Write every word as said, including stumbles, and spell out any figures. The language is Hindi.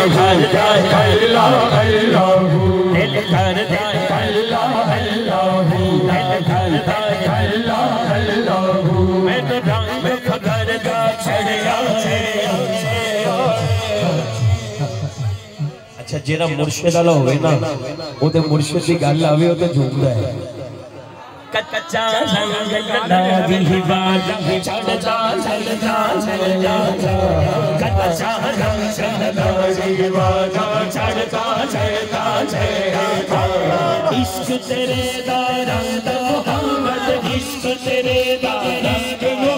अच्छा जेरा मुर्शिद वाला होवे ना ओते मुर्शिद दी गल आवे ओ ते झूमदा है कच्चा लंगड़ा दी बात चढ़दा चढ़दा चढ़दा कच्चा लंगड़ा दी बात चढ़दा चढ़दा चढ़दा इश्क तेरे दा रंग मोहम्मद इश्क तेरे दा रंग